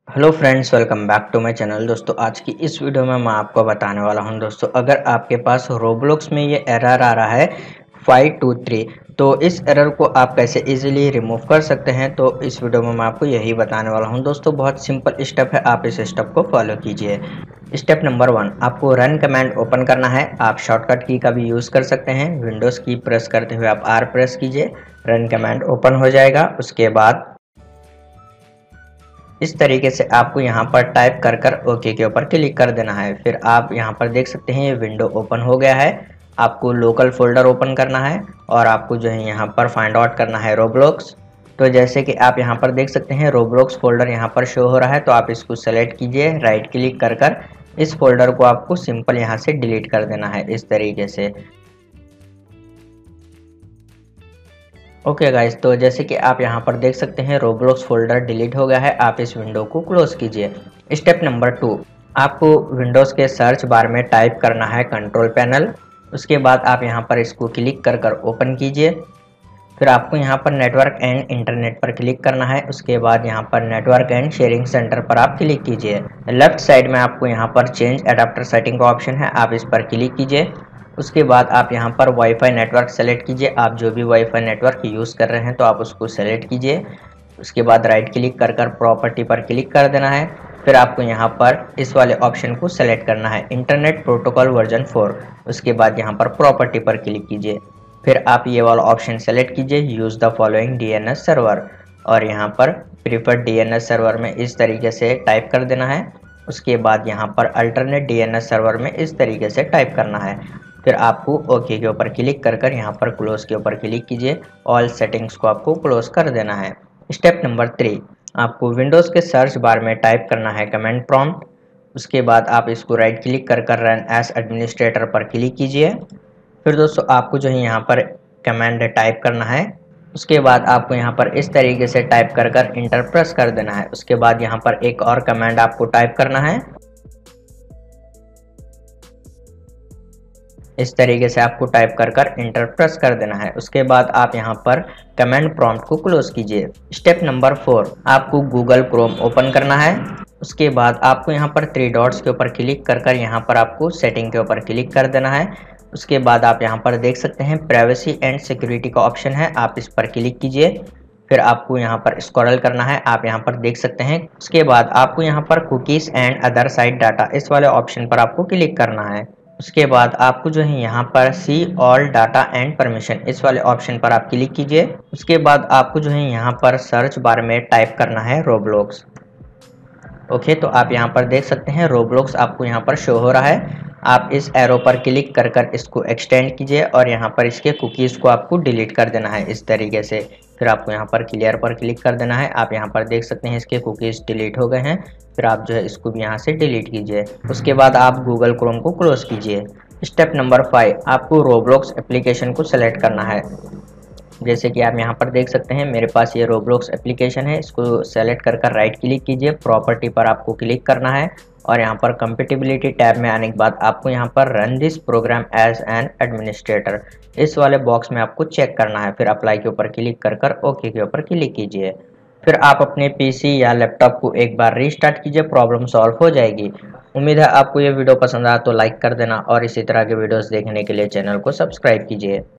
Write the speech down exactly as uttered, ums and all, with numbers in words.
Hello friends, welcome back to my channel. दोस्तों आज की इस वीडियो में मैं आपको बताने वाला हूं दोस्तों, अगर आपके पास रोब्लॉक्स में ये एरर आ रहा है फाइव टू थ्री, तो इस एरर को आप कैसे इजीली रिमूव कर सकते हैं, तो इस वीडियो में मैं आपको यही बताने वाला हूं दोस्तों। बहुत सिंपल स्टेप है, आप इस स्टेप को फॉलो कीजिए। स्टेप नंबर वन, आपको रन कमांड ओपन करना है। आप शॉर्टकट की का भी यूज़ कर सकते हैं। विंडोज़ की प्रेस करते हुए आप आर प्रेस कीजिए, रन कमांड ओपन हो जाएगा। उसके बाद इस तरीके से आपको यहाँ पर टाइप कर कर ओके के ऊपर क्लिक कर देना है। फिर आप यहाँ पर देख सकते हैं ये विंडो ओपन हो गया है। आपको लोकल फोल्डर ओपन करना है और आपको जो है यहाँ पर फाइंड आउट करना है रोब्लॉक्स। तो जैसे कि आप यहाँ पर देख सकते हैं रोब्लॉक्स फोल्डर यहाँ पर शो हो रहा है, तो आप इसको सेलेक्ट कीजिए, राइट क्लिक कर कर इस फोल्डर को आपको सिंपल यहाँ से डिलीट कर देना है इस तरीके से। ओके गाइस, तो जैसे कि आप यहाँ पर देख सकते हैं रोब्लॉक्स फोल्डर डिलीट हो गया है। आप इस विंडो को क्लोज कीजिए। स्टेप नंबर टू, आपको विंडोज़ के सर्च बार में टाइप करना है कंट्रोल पैनल। उसके बाद आप यहाँ पर इसको क्लिक कर कर ओपन कीजिए। फिर आपको यहाँ पर नेटवर्क एंड इंटरनेट पर क्लिक करना है। उसके बाद यहाँ पर नेटवर्क एंड शेयरिंग सेंटर पर आप क्लिक कीजिए। लेफ्ट साइड में आपको यहाँ पर चेंज एडाप्टर सेटिंग का ऑप्शन है, आप इस पर क्लिक कीजिए। उसके बाद आप यहाँ पर वाईफाई नेटवर्क सेलेक्ट कीजिए। आप जो भी वाईफाई नेटवर्क यूज़ कर रहे हैं तो आप उसको सेलेक्ट कीजिए। उसके बाद राइट क्लिक कर कर प्रॉपर्टी पर क्लिक कर देना है। फिर आपको यहाँ पर इस वाले ऑप्शन को सेलेक्ट करना है, इंटरनेट प्रोटोकॉल वर्जन फोर। उसके बाद यहाँ पर प्रॉपर्टी पर क्लिक कीजिए। फिर आप ये वाला ऑप्शन सेलेक्ट कीजिए, use the following DNS server, और यहाँ पर प्रीफर्ड डीएनएस सर्वर में इस तरीके से टाइप कर देना है। उसके बाद यहाँ पर अल्टरनेट डीएनएस सर्वर में इस तरीके से टाइप करना है। फिर आपको ओके के ऊपर क्लिक कर कर यहाँ पर क्लोज के ऊपर क्लिक कीजिए। ऑल सेटिंग्स को आपको क्लोज कर देना है। स्टेप नंबर थ्री, आपको विंडोज़ के सर्च बार में टाइप करना है कमांड प्रॉम्प्ट। उसके बाद आप इसको राइट क्लिक कर कर रन एज एडमिनिस्ट्रेटर पर क्लिक कीजिए। फिर दोस्तों आपको जो है यहाँ पर कमांड टाइप करना है। उसके बाद आपको यहाँ पर इस तरीके से टाइप कर कर इंटर प्रेस कर देना है। उसके बाद यहाँ पर एक और कमांड आपको टाइप करना है। इस तरीके से आपको टाइप कर कर इंटर प्रेस कर देना है। उसके बाद आप यहाँ पर कमांड प्रॉम्प्ट को क्लोज कीजिए। स्टेप नंबर फोर, आपको गूगल क्रोम ओपन करना है। उसके बाद आपको यहाँ पर थ्री डॉट्स के ऊपर क्लिक कर कर यहाँ पर आपको सेटिंग के ऊपर क्लिक कर देना है। उसके बाद आप यहाँ पर देख सकते हैं प्राइवेसी एंड सिक्योरिटी का ऑप्शन है, आप इस पर क्लिक कीजिए। फिर आपको यहाँ पर स्क्रॉल करना है, आप यहाँ पर देख सकते हैं। उसके बाद आपको यहाँ पर cookies and other site data इस वाले ऑप्शन पर आपको क्लिक करना है। उसके बाद आपको जो है यहाँ पर see all data and permission इस वाले ऑप्शन पर आप क्लिक कीजिए। उसके बाद आपको जो है यहाँ पर सर्च बार में टाइप करना है रोब्लॉक्स। ओके, तो आप यहाँ पर देख सकते हैं रोब्लॉक्स आपको यहाँ पर शो हो रहा है। आप इस एरो पर क्लिक कर कर इसको एक्सटेंड कीजिए और यहाँ पर इसके कुकीज़ को आपको डिलीट कर देना है इस तरीके से। फिर आपको यहाँ पर क्लियर पर क्लिक कर देना है। आप यहाँ पर देख सकते हैं इसके कुकीज़ डिलीट हो गए हैं। फिर आप जो है इसको भी यहाँ से डिलीट कीजिए। उसके बाद आप गूगल क्रोम को क्लोज कीजिए। स्टेप नंबर फाइव, आपको रोब्लॉक्स एप्लीकेशन को सेलेक्ट करना है। जैसे कि आप यहाँ पर देख सकते हैं मेरे पास ये रोब्लॉक्स एप्लीकेशन है। इसको सेलेक्ट कर कर राइट क्लिक कीजिए, प्रॉपर्टी पर आपको क्लिक करना है और यहाँ पर कंपेटिबिलिटी टैब में आने के बाद आपको यहाँ पर run this program as an administrator इस वाले बॉक्स में आपको चेक करना है। फिर अप्लाई के ऊपर क्लिक कर कर ओके के ऊपर क्लिक कीजिए। फिर आप अपने पीसी या लैपटॉप को एक बार रीस्टार्ट कीजिए, प्रॉब्लम सॉल्व हो जाएगी। उम्मीद है आपको ये वीडियो पसंद आया तो लाइक कर देना और इसी तरह के वीडियोस देखने के लिए चैनल को सब्सक्राइब कीजिए।